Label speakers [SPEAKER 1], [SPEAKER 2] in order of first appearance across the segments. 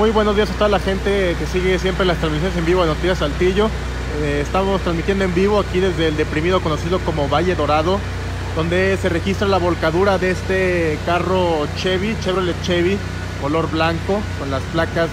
[SPEAKER 1] Muy buenos días a toda la gente que sigue siempre las transmisiones en vivo de Noticias Saltillo. Estamos transmitiendo en vivo aquí desde el deprimido conocido como Valle Dorado, donde se registra la volcadura de este carro Chevrolet Chevy, color blanco, con las placas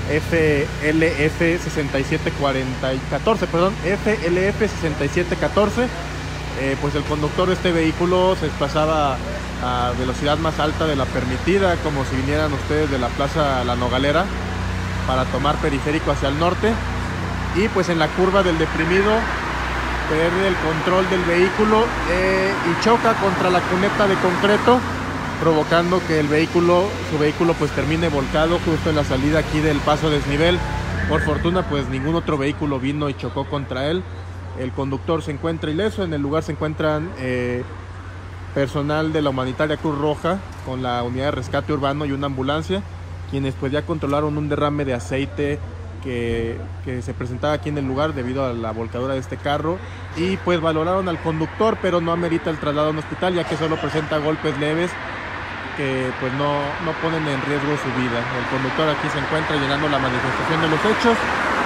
[SPEAKER 1] FLF6714. Pues el conductor de este vehículo se desplazaba a velocidad más alta de la permitida, como si vinieran ustedes de la Plaza La Nogalera para tomar periférico hacia el norte, y pues en la curva del deprimido pierde el control del vehículo y choca contra la cuneta de concreto, provocando que su vehículo pues termine volcado justo en la salida aquí del paso desnivel. Por fortuna pues ningún otro vehículo vino y chocó contra él. El conductor se encuentra ileso. En el lugar se encuentran personal de la humanitaria Cruz Roja con la unidad de rescate urbano y una ambulancia, quienes pues ya controlaron un derrame de aceite que se presentaba aquí en el lugar debido a la volcadura de este carro, y pues valoraron al conductor, pero no amerita el traslado a un hospital, ya que solo presenta golpes leves que pues no ponen en riesgo su vida. El conductor aquí se encuentra llenando la manifestación de los hechos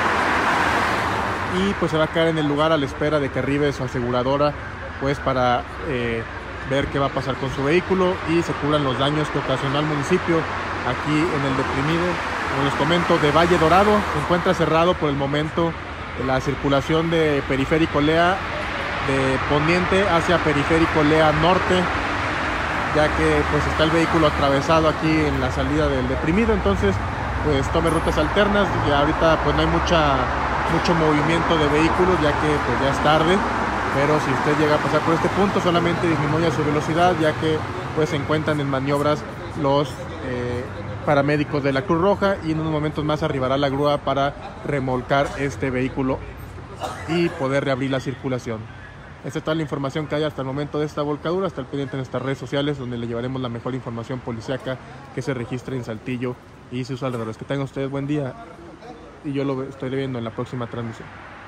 [SPEAKER 1] y pues se va a quedar en el lugar a la espera de que arribe su aseguradora, pues para ver qué va a pasar con su vehículo y se cubran los daños que ocasionó al municipio aquí en el deprimido. Como les comento, de Valle Dorado se encuentra cerrado por el momento la circulación de Periférico Lea de poniente hacia Periférico Lea norte, ya que pues está el vehículo atravesado aquí en la salida del deprimido. Entonces pues tome rutas alternas, y ahorita pues no hay mucho movimiento de vehículos, ya que pues ya es tarde, pero si usted llega a pasar por este punto, solamente disminuya su velocidad, ya que pues se encuentran en maniobras los paramédicos de la Cruz Roja, y en unos momentos más arribará la grúa para remolcar este vehículo y poder reabrir la circulación. Esta es toda la información que hay hasta el momento de esta volcadura. Hasta el pendiente en nuestras redes sociales, donde le llevaremos la mejor información policíaca que se registre en Saltillo y sus alrededores. Que tengan ustedes buen día, y yo lo estoy viendo en la próxima transmisión.